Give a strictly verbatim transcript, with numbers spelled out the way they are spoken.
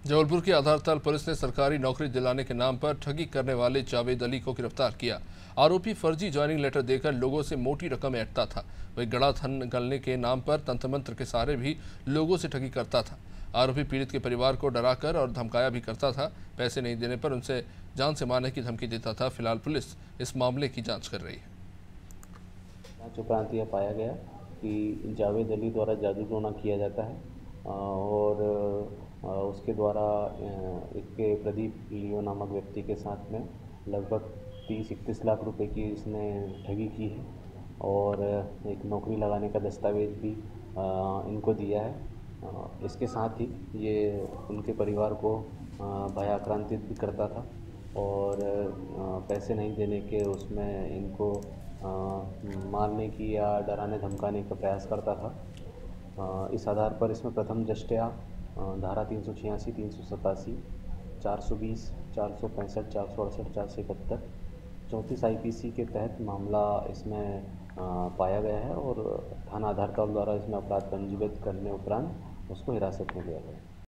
जबलपुर की आधारताल पुलिस ने सरकारी नौकरी दिलाने के नाम पर ठगी करने वाले जावेद अली को गिरफ्तार किया। आरोपी फर्जी ज्वाइनिंग लेटर देकर लोगों से मोटी रकम ऐंठता था। वही गड़ा धन निकालने के नाम पर तंत्र मंत्र के सहारे भी लोगों से ठगी करता था। आरोपी पीड़ित के परिवार को डराकर और धमकाया भी करता था। पैसे नहीं देने पर उनसे जान से मारने की धमकी देता था। फिलहाल पुलिस इस मामले की जाँच कर रही है। जांच उपरांत यह पाया गया कि जावेद अली द्वारा जादू टोना किया जाता है और उसके द्वारा एक प्रदीप लियो नामक व्यक्ति के साथ में लगभग तीस इकतीस लाख रुपए की इसने ठगी की है और एक नौकरी लगाने का दस्तावेज भी इनको दिया है। इसके साथ ही ये उनके परिवार को भयाक्रांतित भी करता था और पैसे नहीं देने के उसमें इनको मारने की या डराने धमकाने का प्रयास करता था। इस आधार पर इसमें प्रथम दृष्टया धारा तीन सौ छियासी तीन सौ सतासी चार सौ बीस चार सौ पैंसठ चार सौ अड़सठ चार सौ इकहत्तर चौंतीस आई पी सी के तहत मामला इसमें पाया गया है और थाना आधारताल द्वारा इसमें अपराध पंजीबद्ध करने उपरांत उसको हिरासत में लिया गया।